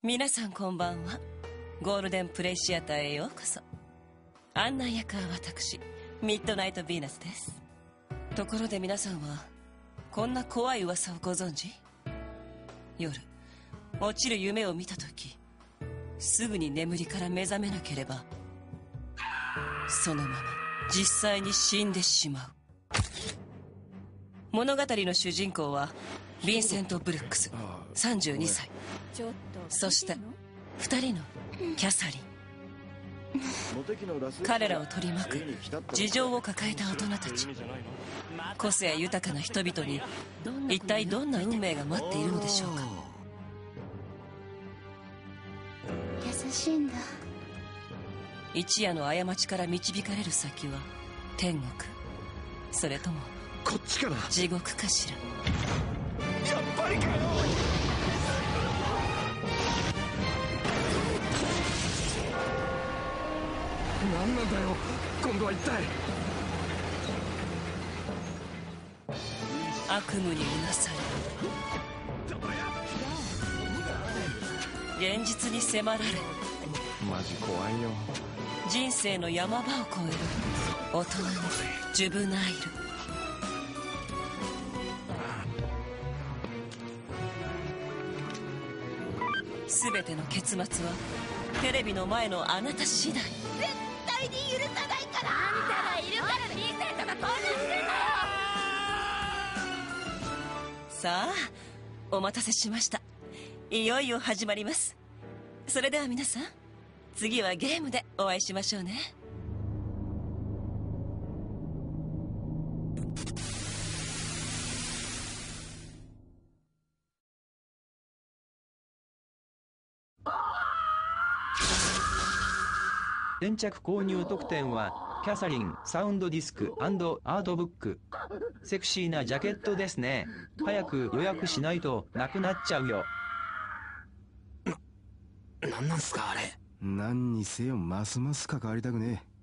皆さんこんばんは。ゴールデンプレイシアターへようこそ。案内役は私、ミッドナイト・ヴィーナスです。ところで皆さんはこんな怖い噂をご存知？夜落ちる夢を見た時、すぐに眠りから目覚めなければそのまま実際に死んでしまう。物語の主人公はヴィンセント・ブルックス32歳、そして2人のキャサリン。彼らを取り巻く事情を抱えた大人たち、個性豊かな人々に一体どんな運命が待っているのでしょうか。 優しいんだ。 一夜の過ちから導かれる先は天国、それともこっちかな。 地獄かしら。 やっぱりかよ。何なんだよ今度は一体。 悪夢にうなされ、現実に迫られ、 マジ怖いよ。 人生の山場を越える大人のジュブナイル。全ての結末はテレビの前のあなた次第。 絶対に許さないから。あんたがいるからヴィンセントが混乱してんだよ。 さあ、お待たせしました。いよいよ始まります。それでは皆さん、次はゲームでお会いしましょうね。 先着購入特典はキャサリンサウンドディスク&アートブック。セクシーなジャケットですね。早く予約しないとなくなっちゃうよ。 なんなんすかあれ。 何にせよますます関わりたくねえ。